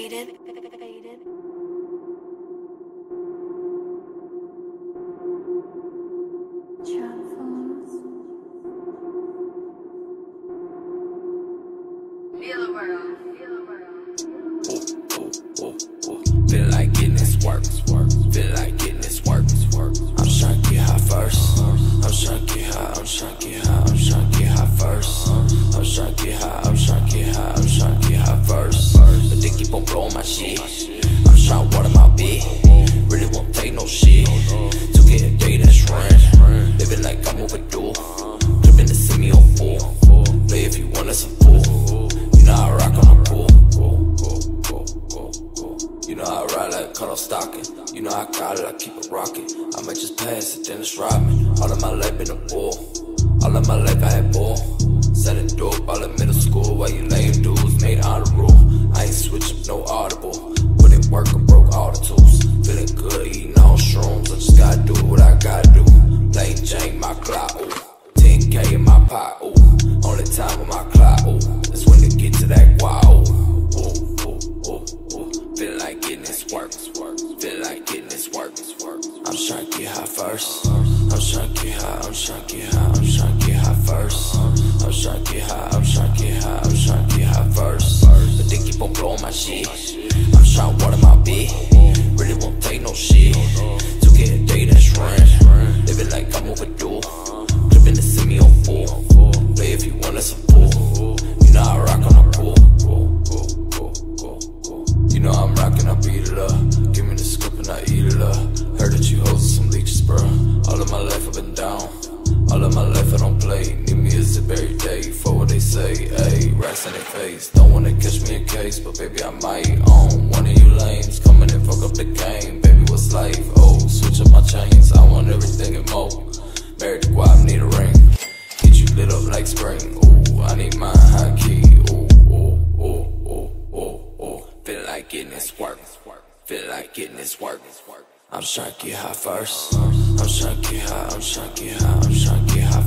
faded. Feel like getting this work. Feel like getting this work. I'm tryna get high first. I'm tryna get high. I'm tryna get high. I'm tryna get high first. I'm tryna get high. I'm tryna get high. I'm tryna get high first. But they keep on blowing my shit. I'm tryna water my bed. Really won't take no shit. To get a day that's run. Living like I'm overdue. Dripping to see me on full. Play if you want us a fool. You know I rock on the pool. You know I ride like cut off stocking. You know I got it, I keep it rocking. I might just pass it, then it's robbing. All of my life been a bull. All of my life I had bull. Selling dope all in middle school. While you lame dudes made honor rule. I ain't switching no audible. Put in work and broke all the tools. Feeling good, eating all shrooms. I just gotta do what I gotta do. Plain Jane, my clock, ooh. 10K in my pot, ooh. Only time on my clock, ooh. That's when they get to that wow. Feel like getting this work. Feel like getting this work. I'm tryna get high first. I'm tryna get high. I'm tryna get high. I'm tryna get high first. I'm tryna get high. I'm tryna get high. I'm tryna get high first. But they keep on blowing my shit. I'm tryna water my bed. Really won't take no shit. To get a day that's run. Living like I'm overdue. Dripping to see me on full. Play if you want us a fool. You know I rock on the pool. You know I'm rockin', I beat it up. Give me the scoop and I eat it up. Heard that you hoes are some leeches, bro. All of my life I've been down. All of my life I don't play. Need me a zip every day. For what they say, ayy. Racks in their face. Don't wanna catch me a case, but baby I might own one of you lames. Coming and fuck up the game. Baby, what's life? Oh, switch up my chains. I want everything and more. Married to guap, need a ring. Get you lit up like spring. Ooh, I need mine high key. Ooh. Feel like getting this work. Feel like getting this work. I'm tryna get high first. I'm tryna get high. I'm tryna get high. I'm tryna get high